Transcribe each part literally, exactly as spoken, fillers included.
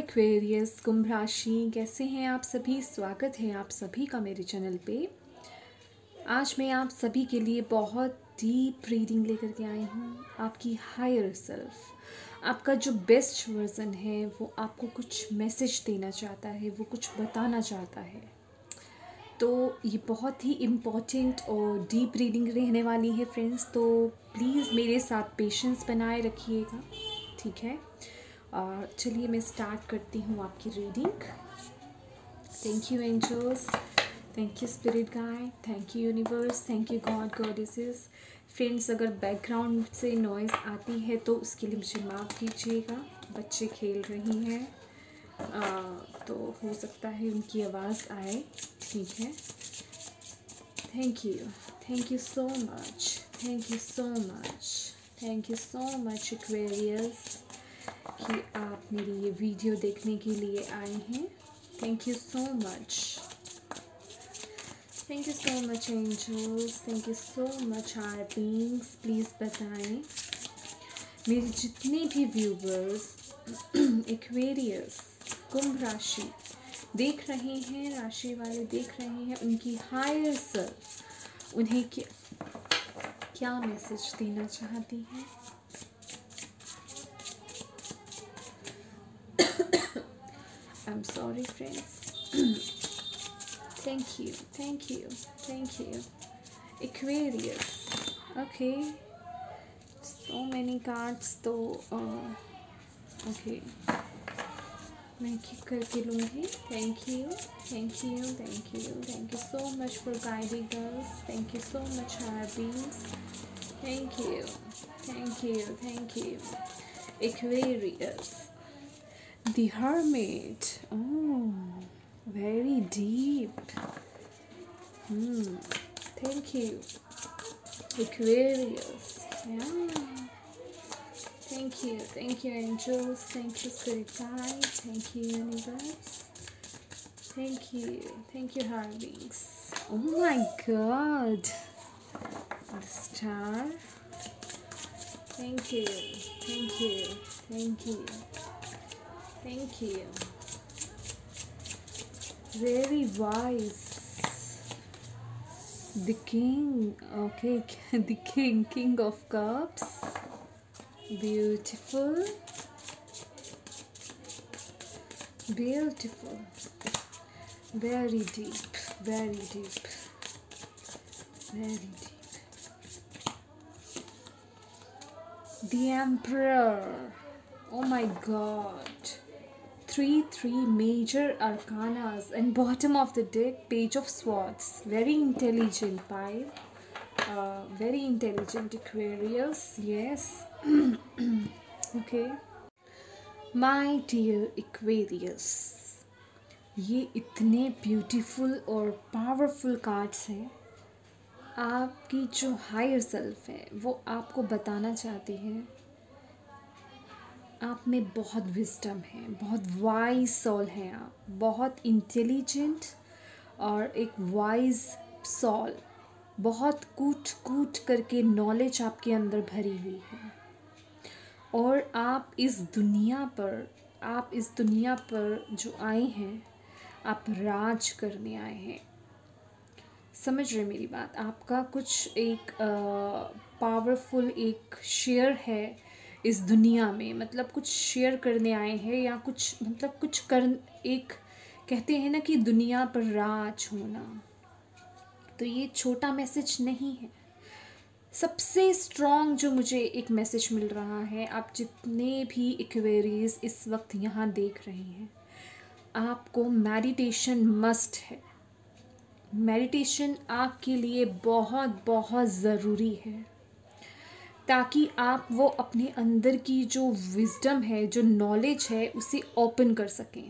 Aquarius कुंभ राशि, कैसे हैं आप सभी। स्वागत है आप सभी का मेरे चैनल पे। आज मैं आप सभी के लिए बहुत डीप रीडिंग लेकर के आई हूँ। आपकी हायर सेल्फ, आपका जो बेस्ट वर्जन है, वो आपको कुछ मैसेज देना चाहता है, वो कुछ बताना चाहता है। तो ये बहुत ही इम्पॉर्टेंट और डीप रीडिंग रहने वाली है फ्रेंड्स। तो प्लीज़ मेरे साथ पेशेंस बनाए रखिएगा, ठीक है। और चलिए मैं स्टार्ट करती हूँ आपकी reading. Thank you angels, thank you spirit guide, thank you universe, thank you god goddesses. Friends, अगर बैकग्राउंड से नॉइज़ आती है तो उसके लिए मुझे माफ़ कीजिएगा। बच्चे खेल रही हैं तो हो सकता है उनकी आवाज़ आए, ठीक है। Thank you, thank you so much, thank you so much, thank you so much Aquarius कि आप मेरी ये वीडियो देखने के लिए आए हैं। Thank you so much, thank you so much angels, thank you so much our beings. Please बताएं मेरे जितने भी व्यूवर्स एक्वेरियस कुंभ राशि देख रहे हैं, राशि वाले देख रहे हैं, उनकी हायर सेल्फ उन्हें क्या क्या मैसेज देना चाहती है। I'm sorry friends. Thank you, thank you, thank you. Aquarius. Okay. So many cards तो uh, okay. मैं keep करके लूँगी. Thank you, thank you, thank you, thank you so much for guiding us. Thank you so much, Harbies. Thank you, thank you, thank you. Aquarius. The Hermit. Oh, very deep. Hmm. Thank you, Aquarius. Yeah. Thank you, thank you, angels. Thank you, spirit guide. Thank you, universe. Thank you, thank you, Harvings. Oh my God. The star. Thank you, thank you, thank you. Thank you. Very wise. The king. Okay, the king. King of cups. Beautiful. Beautiful. Very deep. Very deep. Very deep. The Emperor. Oh my God. Three, three major arcanas and bottom of the deck, Page of Swords. Very intelligent pile. Uh, very intelligent Aquarius. Yes. Okay. My dear Aquarius. ये इतने beautiful और powerful cards हैं। आपकी जो higher self है वो आपको बताना चाहती है आप में बहुत विजडम है, बहुत वाइज सोल है, आप बहुत इंटेलिजेंट और एक वाइज सोल, बहुत कूट कूट करके नॉलेज आपके अंदर भरी हुई है। और आप इस दुनिया पर आप इस दुनिया पर जो आए हैं, आप राज करने आए हैं। समझ रहे मेरी बात। आपका कुछ एक पावरफुल एक शेयर है इस दुनिया में, मतलब कुछ शेयर करने आए हैं या कुछ मतलब कुछ कर एक कहते हैं ना कि दुनिया पर राज होना। तो ये छोटा मैसेज नहीं है। सबसे स्ट्रॉन्ग जो मुझे एक मैसेज मिल रहा है, आप जितने भी एक्वेरियस इस वक्त यहाँ देख रहे हैं, आपको मेडिटेशन मस्ट है। मेडिटेशन आपके लिए बहुत बहुत ज़रूरी है ताकि आप वो अपने अंदर की जो विजडम है, जो नॉलेज है, उसे ओपन कर सकें।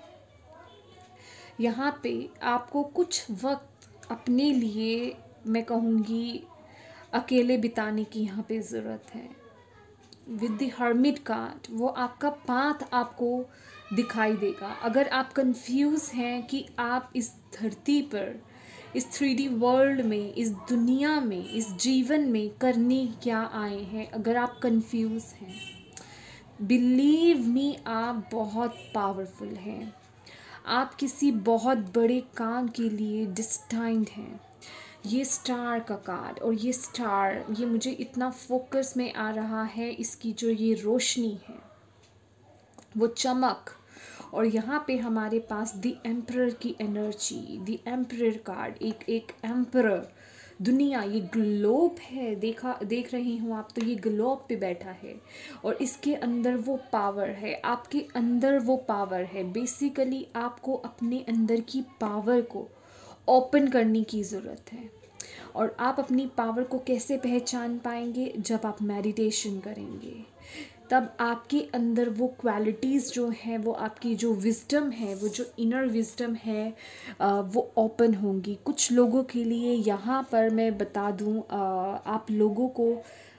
यहाँ पे आपको कुछ वक्त अपने लिए, मैं कहूँगी, अकेले बिताने की यहाँ पे ज़रूरत है। विद द हर्मिट कार्ड वो आपका पाथ आपको दिखाई देगा। अगर आप कंफ्यूज हैं कि आप इस धरती पर, इस थ्री डी वर्ल्ड में, इस दुनिया में, इस जीवन में करने क्या आए हैं, अगर आप कंफ्यूज हैं बिलीव मी, आप बहुत पावरफुल हैं। आप किसी बहुत बड़े काम के लिए डिस्टाइंड हैं। ये स्टार का कार्ड और ये स्टार, ये मुझे इतना फोकस में आ रहा है, इसकी जो ये रोशनी है, वो चमक, और यहाँ पे हमारे पास द एम्परर की एनर्जी, द एम्परर कार्ड, एक एक एम्परर, दुनिया, ये ग्लोब है, देखा देख रही हूँ आप, तो ये ग्लोब पे बैठा है और इसके अंदर वो पावर है, आपके अंदर वो पावर है। बेसिकली आपको अपने अंदर की पावर को ओपन करने की ज़रूरत है। और आप अपनी पावर को कैसे पहचान पाएंगे? जब आप मेडिटेशन करेंगे, तब आपके अंदर वो क्वालिटीज़ जो हैं, वो आपकी जो विजडम है, वो जो इनर विजडम है, वो ओपन होंगी। कुछ लोगों के लिए यहाँ पर मैं बता दूँ, आप लोगों को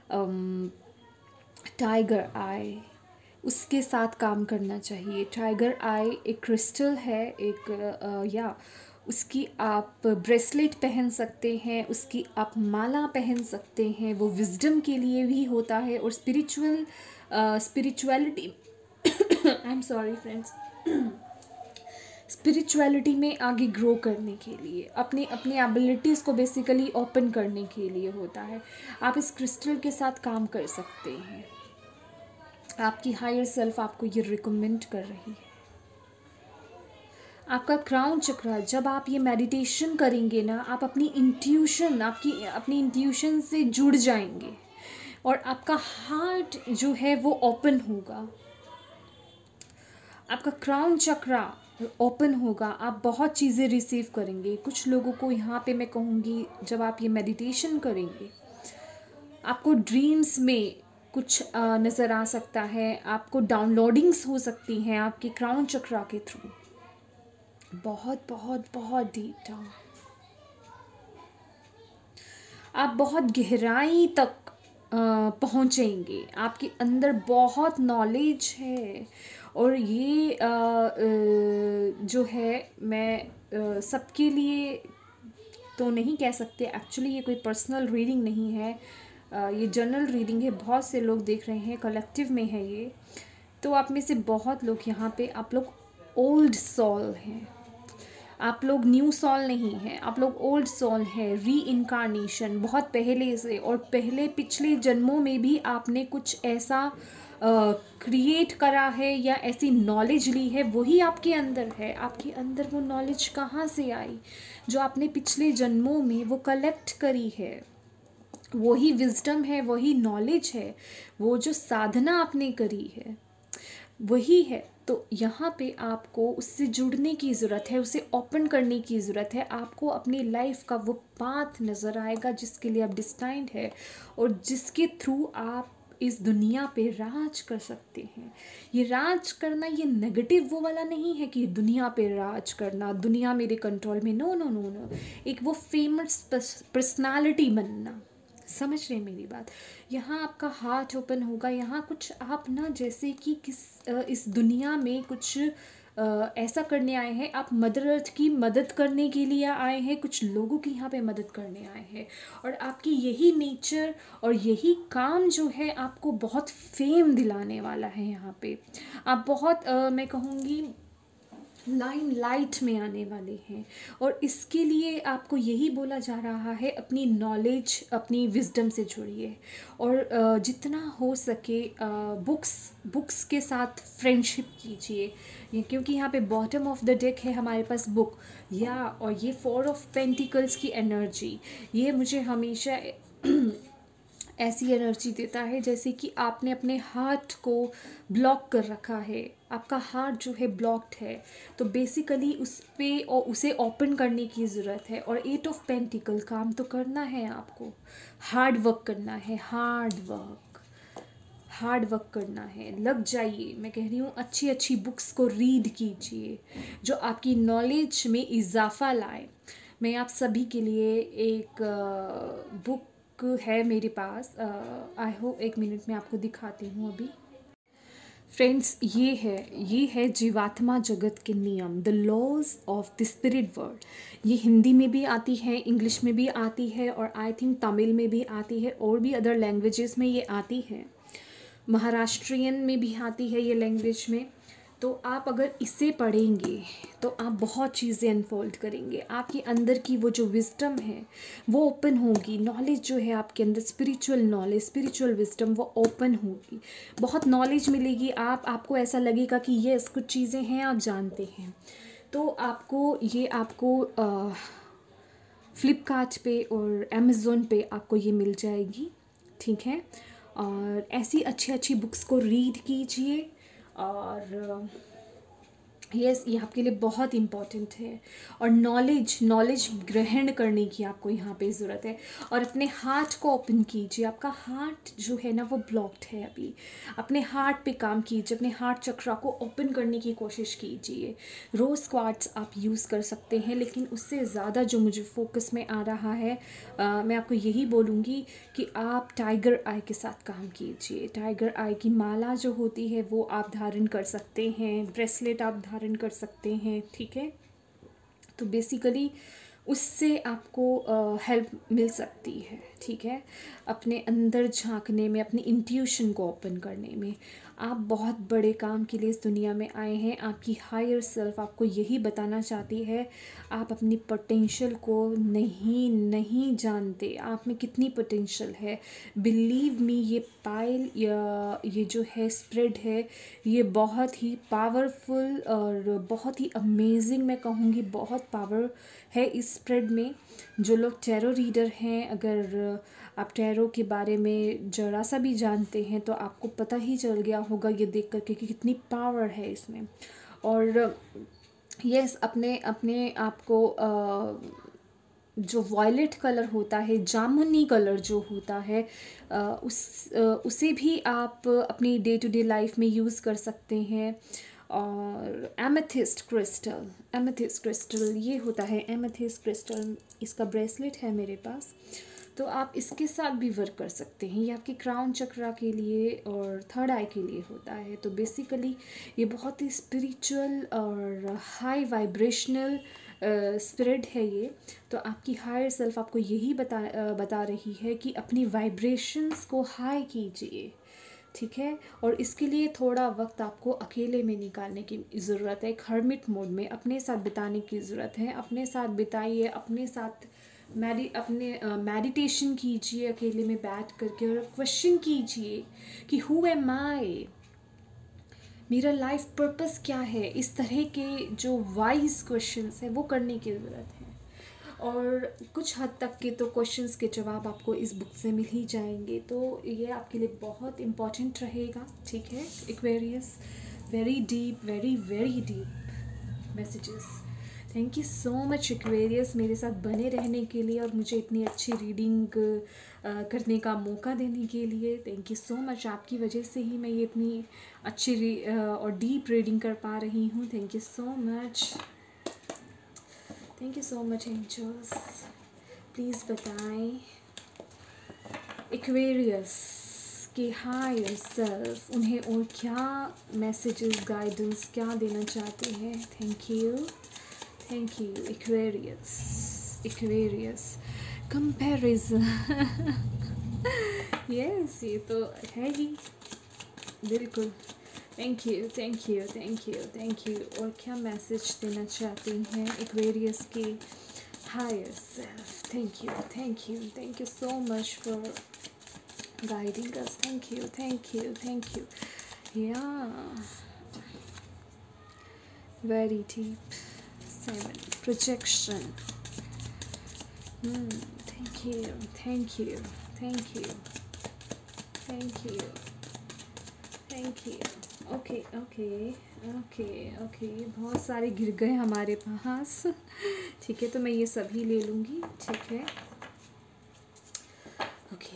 टाइगर आई, उसके साथ काम करना चाहिए। टाइगर आई एक क्रिस्टल है, एक आ, या उसकी आप ब्रेसलेट पहन सकते हैं, उसकी आप माला पहन सकते हैं। वो विजडम के लिए भी होता है और spiritual spirituality I am sorry friends spirituality में आगे ग्रो करने के लिए, अपने अपने एबिलिटीज़ को बेसिकली ओपन करने के लिए होता है। आप इस क्रिस्टल के साथ काम कर सकते हैं। आपकी हायर सेल्फ आपको ये रिकमेंड कर रही है। आपका क्राउन चक्र, जब आप ये मेडिटेशन करेंगे ना, आप अपनी इंट्यूशन, आपकी अपनी इंट्यूशन से जुड़ जाएंगे और आपका हार्ट जो है वो ओपन होगा। आपका क्राउन चक्र ओपन होगा, आप बहुत चीज़ें रिसीव करेंगे। कुछ लोगों को यहाँ पे मैं कहूँगी, जब आप ये मेडिटेशन करेंगे, आपको ड्रीम्स में कुछ नज़र आ सकता है, आपको डाउनलोडिंग्स हो सकती हैं आपके क्राउन चक्र के थ्रू। बहुत बहुत बहुत डीप डाउन, आप बहुत गहराई तक पहुँचेंगे। आपके अंदर बहुत नॉलेज है और ये आ, आ, जो है, मैं सबके लिए तो नहीं कह सकते, एक्चुअली ये कोई पर्सनल रीडिंग नहीं है, आ, ये जनरल रीडिंग है। बहुत से लोग देख रहे हैं, कलेक्टिव में है ये, तो आप में से बहुत लोग यहाँ पे, आप लोग ओल्ड सोल हैं, आप लोग न्यू सोल नहीं हैं, आप लोग ओल्ड सोल हैं। री इनकारनेशन बहुत पहले से, और पहले पिछले जन्मों में भी आपने कुछ ऐसा क्रिएट करा है या ऐसी नॉलेज ली है, वही आपके अंदर है। आपके अंदर वो नॉलेज कहाँ से आई? जो आपने पिछले जन्मों में वो कलेक्ट करी है, वही विजडम है, वही नॉलेज है, वो जो साधना आपने करी है वही है। तो यहाँ पे आपको उससे जुड़ने की ज़रूरत है, उसे ओपन करने की ज़रूरत है। आपको अपनी लाइफ का वो पाथ नज़र आएगा जिसके लिए आप डिस्टाइंड है और जिसके थ्रू आप इस दुनिया पे राज कर सकते हैं। ये राज करना, ये नेगेटिव वो वाला नहीं है कि दुनिया पे राज करना, दुनिया मेरे कंट्रोल में, नो नो नो नो। एक वो फेमस पर्सनालिटी बनना, समझ रहे हैं मेरी बात? यहाँ आपका हार्ट ओपन होगा। यहाँ कुछ आप ना, जैसे कि किस इस दुनिया में कुछ ऐसा करने आए हैं, आप मदर अर्थ की मदद करने के लिए आए हैं, कुछ लोगों की यहाँ पे मदद करने आए हैं। और आपकी यही नेचर और यही काम जो है आपको बहुत फेम दिलाने वाला है। यहाँ पे आप बहुत आ, मैं कहूँगी लाइन लाइट में आने वाले हैं। और इसके लिए आपको यही बोला जा रहा है, अपनी नॉलेज, अपनी विजडम से जुड़िए और जितना हो सके बुक्स बुक्स के साथ फ्रेंडशिप कीजिए, क्योंकि यहाँ पे बॉटम ऑफ द डेक है हमारे पास बुक, या और ये फोर ऑफ पेंटिकल्स की एनर्जी, ये मुझे हमेशा ऐसी एनर्जी देता है जैसे कि आपने अपने हार्ट को ब्लॉक कर रखा है, आपका हार्ट जो है ब्लॉक्ड है, तो बेसिकली उस पे और उसे ओपन करने की ज़रूरत है। और एट ऑफ पेंटिकल, काम तो करना है आपको, हार्ड वर्क करना है, हार्ड वर्क हार्ड वर्क करना है। लग जाइए, मैं कह रही हूँ, अच्छी अच्छी बुक्स को रीड कीजिए जो आपकी नॉलेज में इजाफा लाए। मैं आप सभी के लिए एक बुक है मेरे पास, आई होप एक मिनट में आपको दिखाती हूँ अभी। फ्रेंड्स, ये है ये है जीवात्मा जगत के नियम, the laws of the spirit world. ये हिंदी में भी आती है, इंग्लिश में भी आती है और आई थिंक तमिल में भी आती है, और भी अदर लैंग्वेजेस में ये आती है। महाराष्ट्रियन में भी आती है ये लैंग्वेज में। तो आप अगर इसे पढ़ेंगे तो आप बहुत चीज़ें अनफोल्ड करेंगे, आपके अंदर की वो जो विजडम है वो ओपन होगी, नॉलेज जो है आपके अंदर, स्पिरिचुअल नॉलेज, स्पिरिचुअल विजडम वो ओपन होगी, बहुत नॉलेज मिलेगी। आप आपको ऐसा लगेगा कि ये कुछ चीज़ें हैं आप जानते हैं। तो आपको ये आपको फ्लिपकार्ट पे और अमेज़ोन पे आपको ये मिल जाएगी, ठीक है। और ऐसी अच्छी अच्छी बुक्स को रीड कीजिए और यस ये आपके लिए बहुत इम्पॉर्टेंट है। और नॉलेज नॉलेज ग्रहण करने की आपको यहाँ पे ज़रूरत है। और अपने हार्ट को ओपन कीजिए, आपका हार्ट जो है ना वो ब्लॉक्ड है अभी, अपने हार्ट पे काम कीजिए, अपने हार्ट चक्रा को ओपन करने की कोशिश कीजिए। रोज़ क्वार्ट्स आप यूज़ कर सकते हैं, लेकिन उससे ज़्यादा जो मुझे फोकस में आ रहा है आ, मैं आपको यही बोलूँगी कि आप टाइगर आई के साथ काम कीजिए। टाइगर आई की माला जो होती है वो आप धारण कर सकते हैं, ब्रेसलेट आप धारण कर सकते हैं, ठीक है। तो बेसिकली उससे आपको हेल्प मिल सकती है, ठीक है, अपने अंदर झांकने में, अपनी इंट्यूशन को ओपन करने में। आप बहुत बड़े काम के लिए इस दुनिया में आए हैं। आपकी हायर सेल्फ आपको यही बताना चाहती है, आप अपनी पोटेंशियल को नहीं नहीं जानते, आप में कितनी पोटेंशियल है। बिलीव मी, ये पाइल या ये जो है स्प्रेड है, ये बहुत ही पावरफुल और बहुत ही अमेजिंग, मैं कहूँगी बहुत पावर है इस स्प्रेड में। जो लोग टैरो रीडर हैं, अगर आप टैरो के बारे में जरा सा भी जानते हैं तो आपको पता ही चल गया होगा ये देख करके कि कितनी पावर है इसमें। और यस अपने अपने आप को जो वॉयलेट कलर होता है, जामुनी कलर जो होता है, उस उसे भी आप अपनी डे टू डे लाइफ में यूज़ कर सकते हैं। और एमेथिस्ट क्रिस्टल, एमेथिस्ट क्रिस्टल ये होता है, एमेथिस्ट क्रिस्टल इसका ब्रेसलेट है मेरे पास, तो आप इसके साथ भी वर्क कर सकते हैं। ये आपके क्राउन चक्रा के लिए और थर्ड आई के लिए होता है। तो बेसिकली ये बहुत ही स्पिरिचुअल और हाई वाइब्रेशनल स्पिरिट है ये। तो आपकी हायर सेल्फ आपको यही बता बता रही है कि अपनी वाइब्रेशंस को हाई कीजिए, ठीक है। और इसके लिए थोड़ा वक्त आपको अकेले में निकालने की ज़रूरत है, एक हर्मिट मोड में अपने साथ बिताने की ज़रूरत है। अपने साथ बिताइए, अपने साथ मैडी अपने मेडिटेशन कीजिए अकेले में बैठ करके, और क्वेश्चन कीजिए कि हु एम आई, मेरा लाइफ पर्पस क्या है। इस तरह के जो वाइज क्वेश्चंस है वो करने की ज़रूरत है। और कुछ हद तक के तो क्वेश्चंस के जवाब आपको इस बुक से मिल ही जाएंगे, तो ये आपके लिए बहुत इम्पॉर्टेंट रहेगा, ठीक है। Aquarius, very deep, very very deep messages. Thank you so much Aquarius मेरे साथ बने रहने के लिए और मुझे इतनी अच्छी रीडिंग करने का मौका देने के लिए। थैंक यू सो मच, आपकी वजह से ही मैं ये इतनी अच्छी और डीप रीडिंग कर पा रही हूँ। Thank you so much, thank you so much angels. Please बताएं एक्वेरियस के हायर सेल्फ उन्हें और क्या मैसेजेस, गाइडेंस क्या देना चाहते हैं। Thank you, thank you Aquarius, Aquarius comparison yes ये तो है ही बिल्कुल। Thank you, thank you, thank you, thank you. और क्या मैसेज देना चाहती हैं एक्वेरियस के higher self. Thank you, thank you, thank you so much for guiding us. Thank you, thank you, thank you. या very deep seven projection. Thank you, thank you, thank you, thank you, thank you. Okay okay okay okay बहुत सारे गिर गए हमारे पास, ठीक है, तो मैं ये सभी ले लूँगी, ठीक है। ओके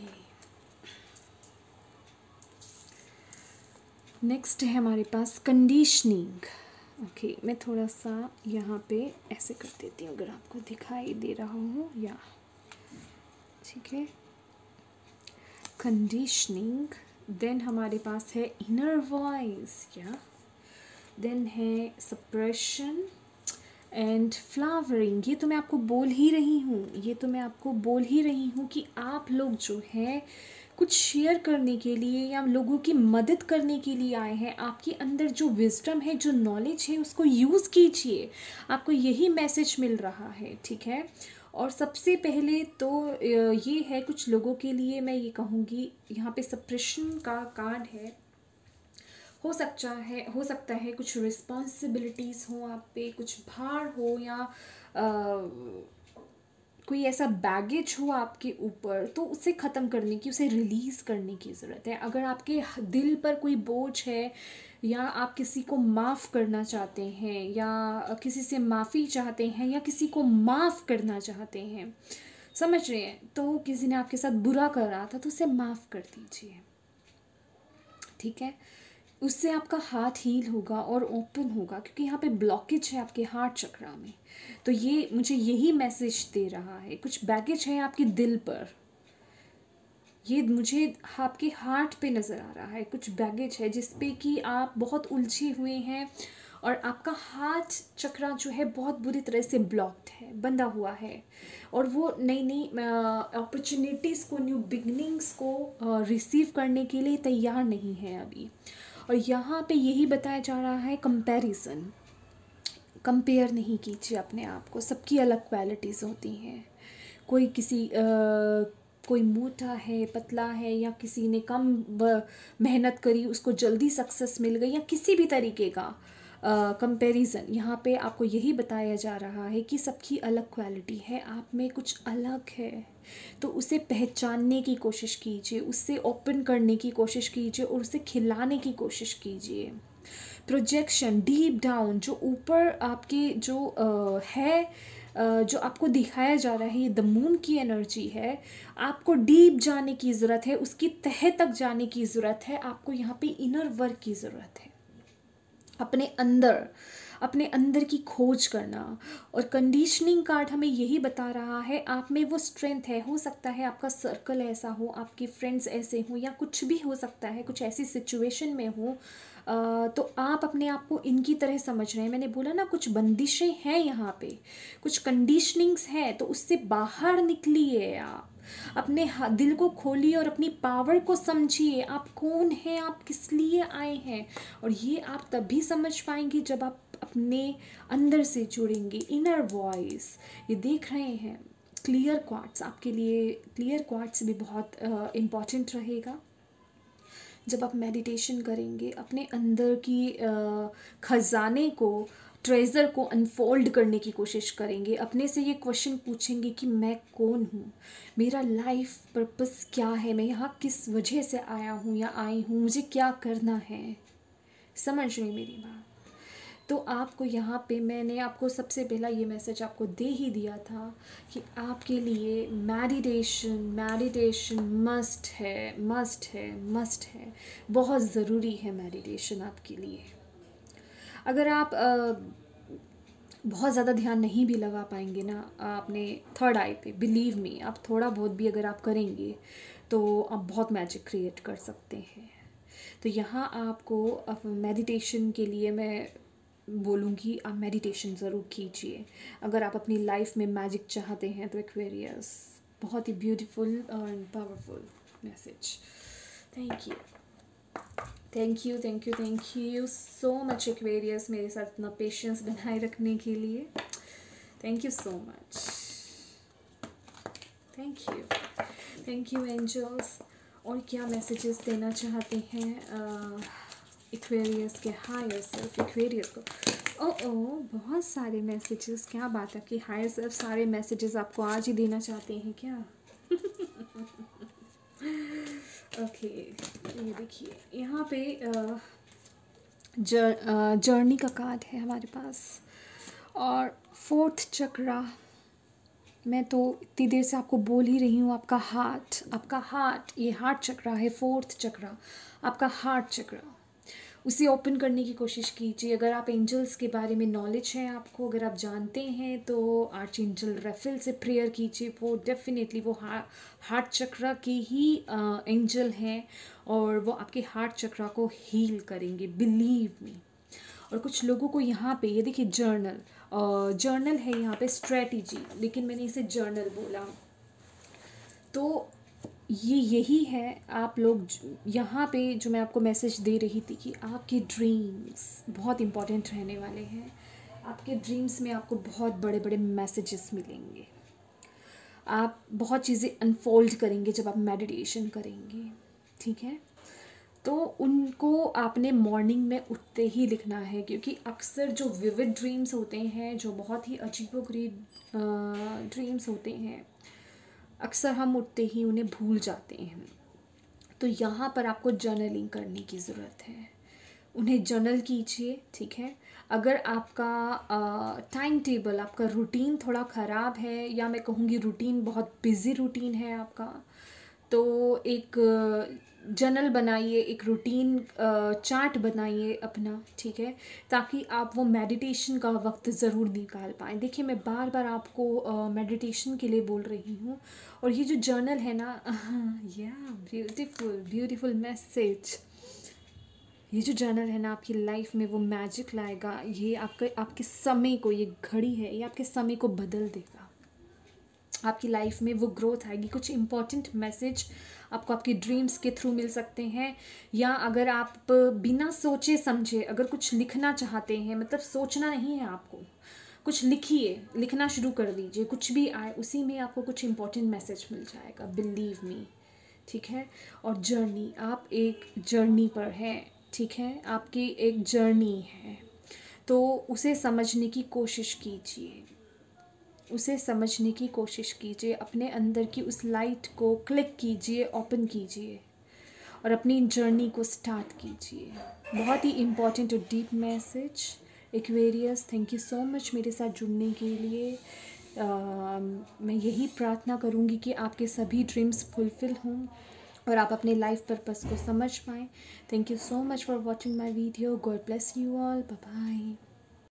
नेक्स्ट है हमारे पास कंडीशनिंग। ओके मैं थोड़ा सा यहाँ पे ऐसे कर देती हूँ अगर आपको दिखाई दे रहा हो, या ठीक है। कंडीशनिंग, देन हमारे पास है इनर वॉइस, या देन है सप्रेशन एंड फ्लावरिंग। ये तो मैं आपको बोल ही रही हूँ, ये तो मैं आपको बोल ही रही हूँ कि आप लोग जो है कुछ शेयर करने के लिए या लोगों की मदद करने के लिए आए हैं। आपके अंदर जो विजडम है, जो नॉलेज है, उसको यूज़ कीजिए। आपको यही मैसेज मिल रहा है, ठीक है। और सबसे पहले तो ये है, कुछ लोगों के लिए मैं ये कहूँगी, यहाँ पे सप्रेशन का कार्ड है। हो सकता है हो सकता है कुछ रिस्पॉन्सिबिलिटीज़ हो आप पे, कुछ भार हो, या आ, कोई ऐसा बैगेज हो आपके ऊपर, तो उसे ख़त्म करने की, उसे रिलीज़ करने की ज़रूरत है। अगर आपके दिल पर कोई बोझ है, या आप किसी को माफ़ करना चाहते हैं, या किसी से माफ़ी चाहते हैं, या किसी को माफ़ करना चाहते हैं, समझ रहे हैं, तो किसी ने आपके साथ बुरा कर रहा था तो उसे माफ़ कर दीजिए, ठीक है। उससे आपका हार्ट हील होगा और ओपन होगा, क्योंकि यहाँ पे ब्लॉकेज है आपके हार्ट चक्रा में। तो ये मुझे यही मैसेज दे रहा है। कुछ बैगेज है आपके दिल पर, ये मुझे आपके हार्ट पे नज़र आ रहा है। कुछ बैगेज है जिस पे कि आप बहुत उलझे हुए हैं, और आपका हार्ट चक्रा जो है बहुत बुरी तरह से ब्लॉक्ड है, बंधा हुआ है, और वो नई नई अपॉर्चुनिटीज़ को, न्यू बिगनिंग्स को रिसीव करने के लिए तैयार नहीं है अभी। और यहाँ पे यही बताया जा रहा है, कंपैरिजन, कंपेयर नहीं कीजिए अपने आप को। सबकी अलग क्वालिटीज़ होती हैं। कोई किसी आ, कोई मोटा है, पतला है, या किसी ने कम मेहनत करी उसको जल्दी सक्सेस मिल गई, या किसी भी तरीके का कंपैरिजन। यहाँ पे आपको यही बताया जा रहा है कि सबकी अलग क्वालिटी है, आप में कुछ अलग है, तो उसे पहचानने की कोशिश कीजिए, उससे ओपन करने की कोशिश कीजिए, और उसे खिलाने की कोशिश कीजिए। प्रोजेक्शन, डीप डाउन, जो ऊपर आपके जो आ, है, आ, जो आपको दिखाया जा रहा है, ये द मून की एनर्जी है। आपको डीप जाने की ज़रूरत है, उसकी तह तक जाने की ज़रूरत है। आपको यहाँ पे इनर वर्क की ज़रूरत है, अपने अंदर अपने अंदर की खोज करना। और कंडीशनिंग कार्ड हमें यही बता रहा है, आप में वो स्ट्रेंथ है। हो सकता है आपका सर्कल ऐसा हो, आपके फ्रेंड्स ऐसे हों, या कुछ भी हो सकता है, कुछ ऐसी सिचुएशन में हो, तो आप अपने आप को इनकी तरह समझ रहे हैं। मैंने बोला ना, कुछ बंदिशें हैं यहाँ पे, कुछ कंडीशनिंग्स हैं, तो उससे बाहर निकलिए। आप अपने दिल को खोलिए और अपनी पावर को समझिए। आप कौन हैं, आप किस लिए आए हैं, और ये आप तभी समझ पाएंगे जब आप अपने अंदर से जुड़ेंगे। इनर वॉइस, ये देख रहे हैं, क्लियर क्वार्ट्स आपके लिए, क्लियर क्वार्ट्स भी बहुत इम्पॉर्टेंट रहेगा। जब आप मेडिटेशन करेंगे, अपने अंदर की खजाने को, ट्रेज़र को अनफोल्ड करने की कोशिश करेंगे। अपने से ये क्वेश्चन पूछेंगे कि मैं कौन हूँ, मेरा लाइफ पर्पस क्या है, मैं यहाँ किस वजह से आया हूँ या आई हूँ, मुझे क्या करना है। समझ रही मेरी बात? तो आपको यहाँ पे मैंने आपको सबसे पहला ये मैसेज आपको दे ही दिया था कि आपके लिए मेडिटेशन मेडिटेशन मस्ट है, मस्ट है, मस्ट है, बहुत ज़रूरी है मेडिटेशन आपके लिए। अगर आप आ, बहुत ज़्यादा ध्यान नहीं भी लगा पाएंगे ना आपने थर्ड आई पे, बिलीव मी, आप थोड़ा बहुत भी अगर आप करेंगे तो आप बहुत मैजिक क्रिएट कर सकते हैं। तो यहाँ आपको मेडिटेशन के लिए मैं बोलूँगी, आप मेडिटेशन ज़रूर कीजिए। अगर आप अपनी लाइफ में मैजिक चाहते हैं तो एक्वेरियस, बहुत ही ब्यूटीफुल और powerful message. Thank you thank you thank you thank you so much Aquarius, मेरे साथ इतना पेशेंस बनाए रखने के लिए। Thank you so much, thank you thank you angels. और क्या मैसेजेस देना चाहते हैं एक्वेरियस के हायर सेल्फ एक्वेरियस को? ओ ओ बहुत सारे मैसेजेस, क्या बात है कि हायर सेल्फ सारे मैसेजेस आपको आज ही देना चाहते हैं क्या? ओके okay, ये देखिए यहाँ पे जर, जर्नी का कार्ड है हमारे पास, और फोर्थ चक्रा। मैं तो इतनी देर से आपको बोल ही रही हूँ, आपका हार्ट, आपका हार्ट, ये हार्ट चक्रा है, फोर्थ चक्रा, आपका हार्ट चक्रा, उसे ओपन करने की कोशिश कीजिए। अगर आप एंजल्स के बारे में नॉलेज है आपको, अगर आप जानते हैं, तो आर्च एंजल रेफेल से प्रेयर कीजिए। वो डेफिनेटली वो हार्ट चक्रा के ही एंजल हैं, और वो आपके हार्ट चक्रा को हील करेंगे, बिलीव मी। और कुछ लोगों को यहाँ पे ये देखिए जर्नल, जर्नल है यहाँ पे स्ट्रेटजी, लेकिन मैंने इसे जर्नल बोला। तो ये यही है, आप लोग यहाँ पे जो मैं आपको मैसेज दे रही थी कि आपके ड्रीम्स बहुत इम्पोर्टेंट रहने वाले हैं। आपके ड्रीम्स में आपको बहुत बड़े बड़े मैसेजेस मिलेंगे। आप बहुत चीज़ें अनफोल्ड करेंगे जब आप मेडिटेशन करेंगे, ठीक है। तो उनको आपने मॉर्निंग में उठते ही लिखना है, क्योंकि अक्सर जो विविड ड्रीम्स होते हैं, जो बहुत ही अजीबोगरीब ड्रीम्स होते हैं, अक्सर हम उठते ही उन्हें भूल जाते हैं। तो यहाँ पर आपको जर्नलिंग करने की ज़रूरत है, उन्हें जर्नल कीजिए, ठीक है। अगर आपका टाइम टेबल, आपका रूटीन थोड़ा ख़राब है, या मैं कहूँगी रूटीन बहुत बिज़ी रूटीन है आपका, तो एक जर्नल बनाइए, एक रूटीन चार्ट बनाइए अपना, ठीक है, ताकि आप वो मेडिटेशन का वक्त ज़रूर निकाल पाएँ। देखिए, मैं बार बार आपको मेडिटेशन के लिए बोल रही हूँ, और ये जो जर्नल है ना, या ब्यूटीफुल ब्यूटीफुल मैसेज, ये जो जर्नल है ना आपकी लाइफ में वो मैजिक लाएगा। ये आपके आपके समय को, ये घड़ी है, ये आपके समय को बदल देगा। आपकी लाइफ में वो ग्रोथ आएगी। कुछ इम्पॉर्टेंट मैसेज आपको आपके ड्रीम्स के थ्रू मिल सकते हैं, या अगर आप बिना सोचे समझे अगर कुछ लिखना चाहते हैं, मतलब सोचना नहीं है आपको, कुछ लिखिए, लिखना शुरू कर दीजिए, कुछ भी आए उसी में आपको कुछ इम्पॉर्टेंट मैसेज मिल जाएगा, बिलीव मी, ठीक है। और जर्नी, आप एक जर्नी पर हैं, ठीक है, आपकी एक जर्नी है, तो उसे समझने की कोशिश कीजिए, उसे समझने की कोशिश कीजिए, अपने अंदर की उस लाइट को क्लिक कीजिए, ओपन कीजिए, और अपनी जर्नी को स्टार्ट कीजिए। बहुत ही इम्पॉर्टेंट और deep message. Aquarius, thank you so much मेरे साथ जुड़ने के लिए। आ, मैं यही प्रार्थना करूँगी कि आपके सभी ड्रीम्स फुलफ़िल हों और आप अपने लाइफ पर्पस को समझ पाएँ। Thank you so much for watching my video. God bless you all. Bye bye.